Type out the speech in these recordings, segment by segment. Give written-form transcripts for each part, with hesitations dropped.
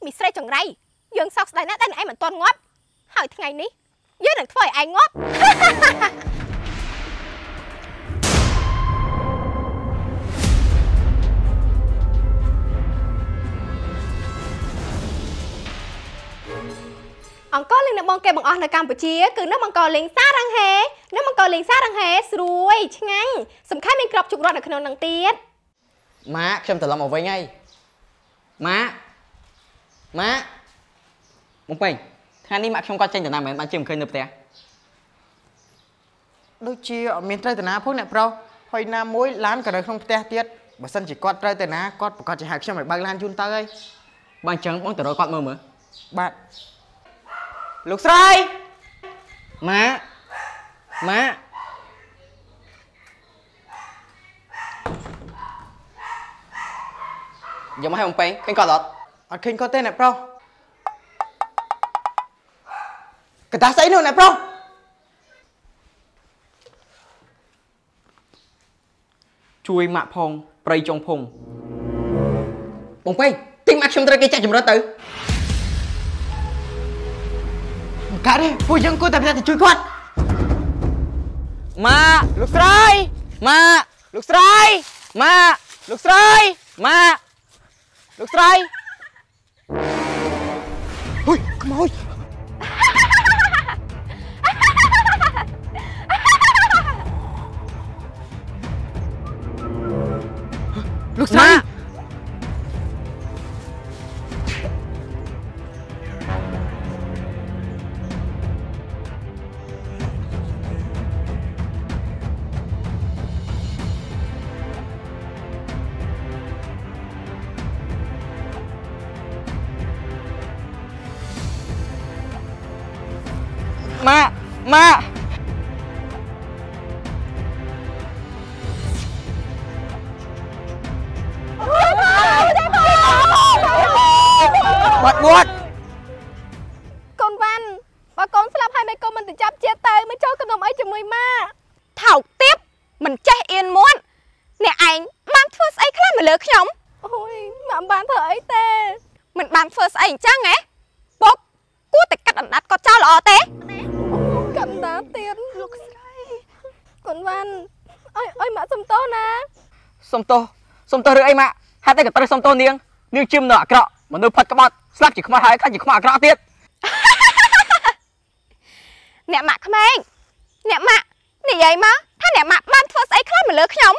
មីស្រីចង្រៃយើងសោកស្ដាយណាស់តែឯងមិនទាន់ងាប់ហើយថ្ងៃនេះយើងនឹងធ្វើឲ្យឯងងាប់អង្គលេងនៅបងគេបង្អស់នៅកម្ពុជាគឺនៅអង្គលេងសារ៉ាំងហេនៅអង្គលេងសារ៉ាំងហេស្រួយឆ្ងាញ់សំខាន់មានក្របជុករត់នៅក្នុងនឹងទៀតម៉ាខ្ញុំត្រឡប់មកវិញហើយម៉ាបងពេញថ្ងៃនេះម៉ាក់ខ្ញុំគាត់ចេញទៅណាមែនបានជិះមិនឃើញនៅផ្ទះដូចជាអត់មានត្រូវទៅណាផងអ្នកប្រុសហើយណាមួយឡានក៏នៅក្នុងផ្ទះទៀតបើសិនជាគាត់ត្រូវទៅណាគាត់ប្រកាសជាហៅខ្ញុំឲ្យបើកឡានជូនទៅហើយបើអញ្ចឹងបងទៅរកគាត់មើលបាទលោកស្រីម៉ាយកមកឲ្យបងពេញឃើញគាត់អត់ឃើញគាត់ទេអ្នកប្រុសកតាស្អីនោះអ្នកប្រុសជួយម៉ាក់ផងប្រៃចុងភងបងពេញទិញម៉ាក់ខ្ញុំត្រូវគេចាក់ចម្រិតទៅកាត់ទេពួកយើងគួរតែប្រយ័ត្នទៅជួយគាត់ម៉ាលោកស្រីម៉ាលោកស្រីម៉ាលោកស្រីម៉ាលោកស្រីហ៊ុយខ្មោចលោកស្រីម៉ាបាត់កូនវ៉ាន់បើកូនស្លាប់ហើយមិនកូនមិនទៅចាប់ជាតិទៅមិនចូលកណ្ដុំអីជាមួយម៉ាថោកទៀតមិនចេះអៀនមាត់អ្នកឯងបានធ្វើស្អីខ្លះមកលើខ្ញុំអូយម៉ាក់បានធ្វើអីទេមិនបានធ្វើស្អីអញ្ចឹងហ៎ពុកគួរតែកាត់អណ្ដាតគាត់ចោលល្អទេកាត់អណ្ដាតទៀតលោកស្រីកូនវ៉ាន់អើយម៉ាក់សុំទោសណាសុំទោសឬអីម៉ាក់ហេតុអីក៏ត្រូវសុំទោសនាងជាមនុស្សអាក្រក់មនុស្សផិតក្បត់ស្លាប់ជាខ្មោចហើយខ្លាចជាខ្មោចអាក្រក់ទៀតអ្នកម៉ាក់ក្មេងអ្នកម៉ាក់និយាយមកថាអ្នកម៉ាក់បានធ្វើស្អីខ្លះមកលើខ្ញុំ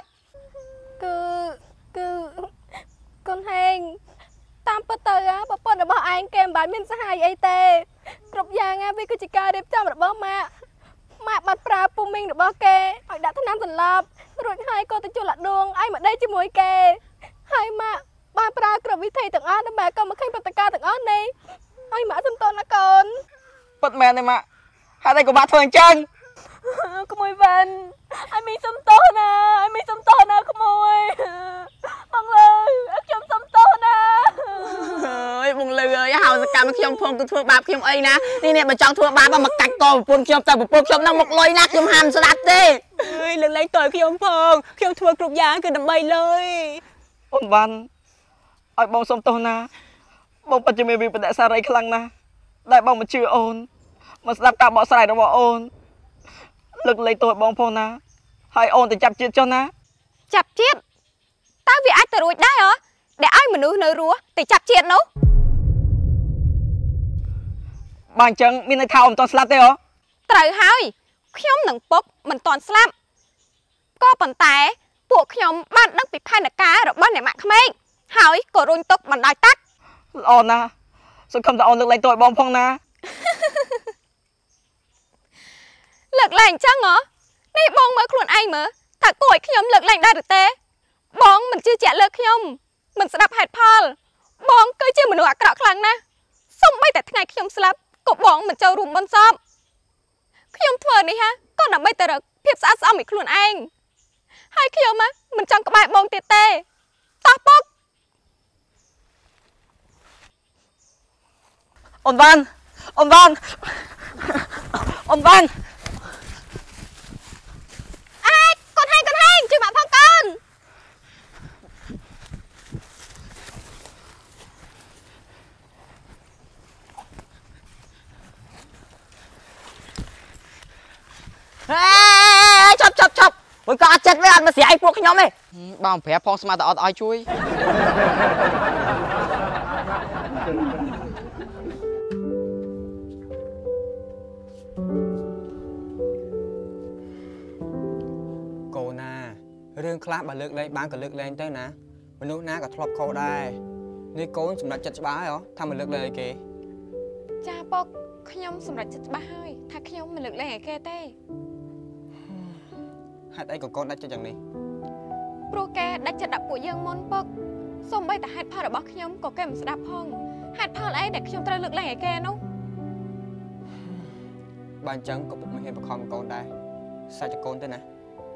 គឺកូនហេងតាមពិតទៅប្រពន្ធរបស់ឯងគេមិនបានមានសហាយអីទេគ្រប់យ៉ាងវាគឺជាការរៀបចំរបស់ម៉ាក់បាត់ប្រើពុំមីងរបស់គេឲ្យដាក់ថ្នាំសន្លប់រួចហើយក៏ទៅជួលអាដួងឲ្យមកដេកជាមួយគេហើយម៉ាក់បានប្រើគ្រប់វិធីទាំងអស់ដើម្បីកុំមកឃើញព្រឹត្តិការណ៍ទាំងអស់នេះឲ្យម៉ាក់សុំទោសណាកូនពិតមែនទេម៉ាក់ហេតុអីក៏ម៉ាក់ធ្វើអញ្ចឹងក្មួយវ៉ាន់ឲ្យមីសុំទោសណាក្មួយបងលើខ្ញុំសុំទោសណាអើយបងលើអើយហៅសកម្មខ្ញុំផងទៅធ្វើបាបខ្ញុំអីណានេះបើចង់ធ្វើបាបមកកាច់កប្រពន្ធខ្ញុំទៅប្រពន្ធខ្ញុំនឹងមកលុយណាខ្ញុំហាមស្ដាប់ទេអើយលើកលែងតើខ្ញុំផងខ្ញុំធ្វើគ្រប់យ៉ាងគឺដើម្បីលុយអូនវ៉ាន់ឲ្យបងសុំទោសណាបងពិតជាមានវិបត្តិសារីខ្លាំងណាស់ដែលបងមិនជឿអូនមកស្ដាប់ការបកស្រាយរបស់អូនលើកលែងទោសបងផងណាហើយអូនទៅចាប់ជាតិចុះណាចាប់ជាតិតើវាអាចទៅរួចដែរហ៎ដែលឲ្យមនុស្សនៅរស់ទៅចាប់ជាតិនោះបើអញ្ចឹងមានន័យថាអូនមិនទាន់ស្លាប់ទេហ៎ត្រូវហើយខ្ញុំនឹងពុកមិនទាន់ស្លាប់ក៏ប៉ុន្តែពួកខ្ញុំបានដឹងពីផែនការរបស់អ្នកម៉ាក់ក្មេងហើយក៏រុញទុកបណ្ដោយតាក់ល្អណាស់សង្ឃឹមថាអូនលើកលែងទោសឲ្យបងផងណាលើកលែងអញ្ចឹងហ៎នេះបងមើលខ្លួនឯងមើលថាគួរឲ្យខ្ញុំលើកលែងដែរឬទេបងមិនជឿជាក់លើខ្ញុំមិនស្ដាប់ហេតុផលបងគឺជាមនុស្សអាក្រក់ខ្លាំងណាស់សូម្បីតែថ្ងៃខ្ញុំស្លាប់ក៏បងមិនចូលរួមបន្សពខ្ញុំធ្វើនេះក៏ដើម្បីតែរកភាពស្អាតស្អំពីខ្លួនឯងហើយខ្ញុំមិនចង់ក្បែរបងទៀតទេតោះពុកអូនវ៉ាន់កូនហេងជួយមកផងកូនចាប់មួយក៏អត់ចិត្តវាអត់មកស្រាយពួកខ្ញុំទេបងប្រាប់ផងស្មាតតែអត់ឲ្យជួយកូនណារឿងខ្លះបើលើកលែងបានក៏លើកលែងទៅណាមនុស្សណាក៏ធ្លាប់ខុសដែរនេះកូនសម្រេចចិត្តច្បាស់ហើយថាមិនលើកលែងឲ្យគេចាពុកខ្ញុំសម្រេចចិត្តច្បាស់ហើយថាខ្ញុំមិនលើកលែងឲ្យគេទេហេតុអីក៏កូនដាច់ចិត្តយ៉ាងនេះព្រោះគេដាច់ចិត្តដាក់ពួកយើងមុនពុកសូម្បីតែហេតុផលរបស់ខ្ញុំក៏គេមិនស្ដាប់ផងហេតុផលអីដែលខ្ញុំត្រូវលើកលែងឲ្យគេនោះបើអញ្ចឹងក៏ពុកមិនហ៊ានបង្ខំកូនដែរសាច់តែកូនទៅណា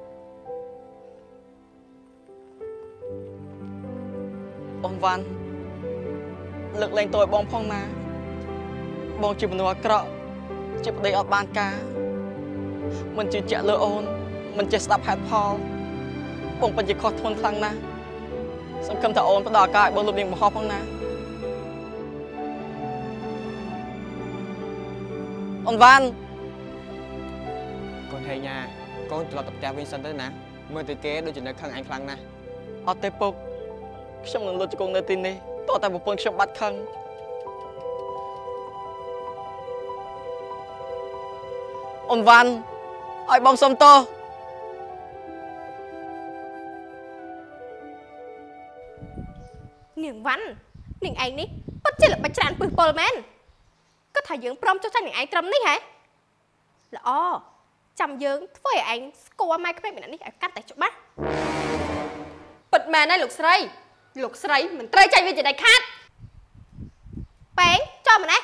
អូនវ៉ាន់លើកលែងតើបងផងណាបងជាមនុស្សអាក្រក់ជាប្តីអត់បានការមិនជឿជាក់លើអូនមិនចេះស្ដាប់ហេតុផលបងពិតជាខុសធ្ងន់ខ្លាំងណាស់សង្ឃឹមថាអូនផ្ដល់ឱកាសឲ្យបងលុបលាងបង្ហោះផងណាអូនវ៉ាន់កូនហេញ៉ាកូនត្រឡប់ទៅផ្ទះវិញសិនទៅណាមើលទៅគេដូចជានៅខឹងឯងខ្លាំងណាស់អត់ទេពុកខ្ញុំនឹងលុតជង្គង់នៅទីនេះតោះតែប្រពន្ធខ្ញុំបាត់ខឹងអូនវ៉ាន់ឲ្យបងសុំទោសនាងវ៉ាន់នាងឯងនេះពិតជាល្បិចច្រើនពឹសពលមែនក៏ថាយើងព្រមចុះចាញ់នាងឯងត្រឹមនេះហ៎ល្អចាំយើងធ្វើឲ្យឯងស្គាល់ម៉ែក្មេកម្នាក់នេះឲ្យកាន់តែច្បាស់ពិតមែនហើយលោកស្រីមិនត្រូវចាញ់វាជាដាច់ខាតប៉ែងចូលមកណែ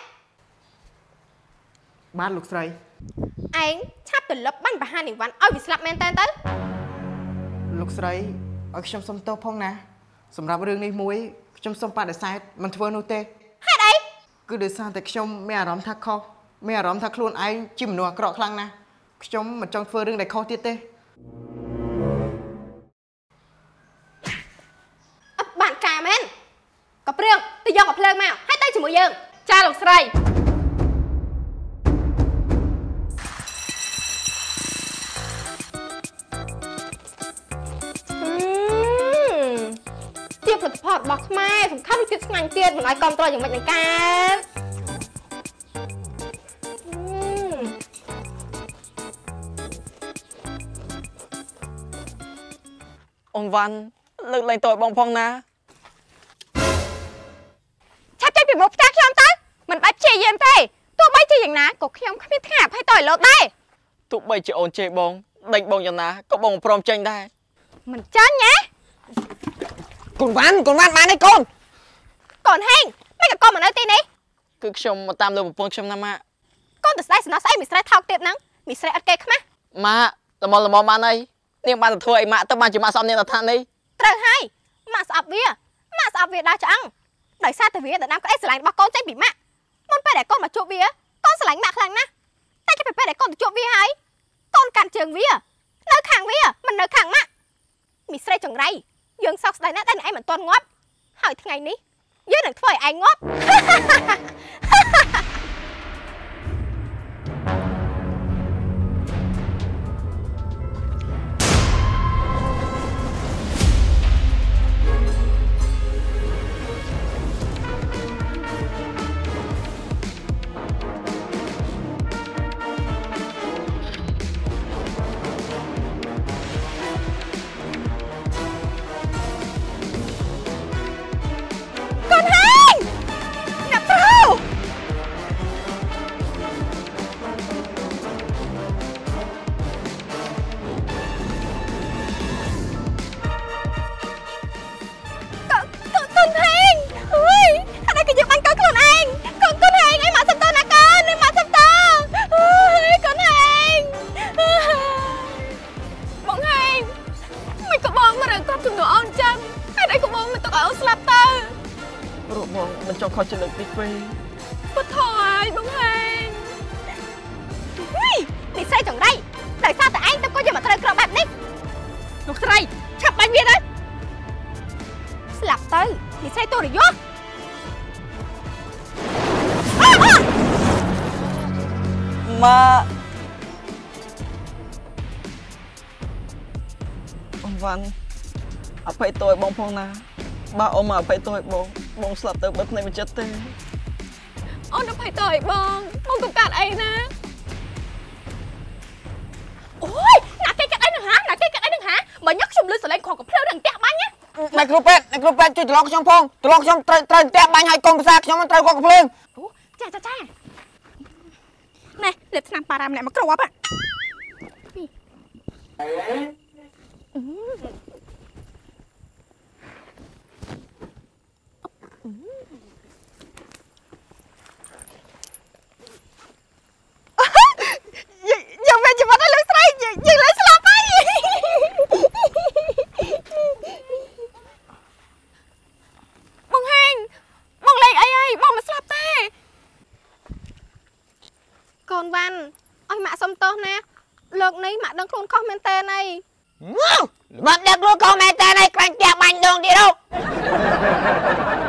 បានលោកស្រីឯងឆាប់ទៅលឹបបាញ់បហានាងវ៉ាន់ឲ្យវាស្លាប់មែនតើទៅលោកស្រីឲ្យខ្ញុំសុំទោសផងណាសម្រាប់រឿងនេះមួយខ្ញុំសូមបដិសេធមិនធ្វើនោះទេហេតុអីគឺដោយសារតែខ្ញុំមានអារម្មណ៍ថាខុសមានអារម្មណ៍ថាខ្លួនឯងជាមនុស្សអាក្រក់ខ្លាំងណាស់ខ្ញុំមិនចង់ធ្វើរឿងដែលខុសទៀតទេអត់បានការមែនក៏ព្រឿងទៅយកកំភ្លើងមកហើយទៅជាមួយយើងចាលោកស្រីជាផលិតផលរបស់ខ្មែរសំខាន់ទៀតស្ងាញ់ទៀតមិនឲ្យគ្រប់ត្រយ៉ាងម៉េចនឹងការអូនវ៉ាន់លើកលែងតើបងផងណាឆាប់ចេញពីមុខផ្ទះខ្ញុំទៅមិនបាច់ព្យាយាមទេទោះបីជាយ៉ាងណាក៏ខ្ញុំគ្មានថ្ងៃអភ័យតើឲ្យលោកដែរទោះបីជាអូនជេរបងដេញបងយ៉ាងណាក៏បងព្រមចេញដែរមិនចាញ់ណាកូនវ៉ាន់បានទេកូនហេងមិនក៏កូនមកនៅទីនេះគឺខ្ញុំមកតាមលើប្រពន្ធខ្ញុំណាម៉ាក់កូនទៅស្ដីសំណោះស្អីមីស្រីថោកទៀតហ្នឹងមីស្រីអត់គេខ្មាស់ម៉ាក់ល្មមបានអីនាងបានទៅធ្វើអីម៉ាក់ទៅបានជាម៉ាក់ស្អប់នាងដល់ឋាននេះត្រូវហើយម៉ាក់ស្អប់វាដើរឆ្អឹងដោយសារតែវាដណ្ដើមក្តីស្រឡាញ់របស់កូនចេញពីម៉ាក់មុនពេលដែលកូនមកជួបវាកូនស្រឡាញ់ម៉ាក់ខ្លាំងណាស់តែចាប់ពីពេលដែលកូនទៅជួបវាហើយកូនកាន់ជើងវានៅខាងវាមិននៅខាងម៉ាក់មីស្រីចង្រៃយើងសោកស្ដាយណាស់តែឯងមិនទាន់ងាប់ហើយថ្ងៃនេះយើងនឹងធ្វើឲ្យឯងងាប់ខុសចិត្តតិចពេកពុទ្ធហើយបងហេងនេះស្រីចង្រៃដោយសារតែឯងទៅក៏យកមកត្រូវក្របែបនេះលោកស្រីឆាប់បាញ់វាទៅស្លាប់ទៅនេះស្រីទូរយសម៉ាវ៉ាន់អភ័យទោសឲ្យបងផងណាបើអូនមកអភ័យទោសឲ្យបងស្លាប់ទៅបើភ្នែកមិនចិត្តទេអូនអភ័យទោសឲ្យបងកុំកាត់អីណាអូយណាគេកាត់អីនឹងហាបើញ៉ាំខ្ញុំលឺសលេងខកកំភ្លើនឹងផ្ទះបាញ់ណាអ្នកគ្រូពេទ្យជួយត្រឡប់ខ្ញុំផងត្រឡប់ខ្ញុំត្រូវផ្ទះបាញ់ឲ្យកូនប្រសាខ្ញុំមិនត្រូវខកកំភ្លើងអូចាណែលេបឆ្នាំប៉ារ៉ាម្នាក់មកគ្រាប់យើងវិញជីវិតឲ្យលើស្រីយើងលើស្លាប់ហើយបងហេងបងលេងអីបងមិនស្លាប់ទេកូនវ៉ាន់ឲ្យម៉ាក់សុំទោសណាលើកនេះម៉ាក់ដឹងខ្លួនខុសមែនតើណៃមកដឹងខ្លួនខុសមែនតើណៃក្រាញ់ផ្ទះបាញ់ដងទៀត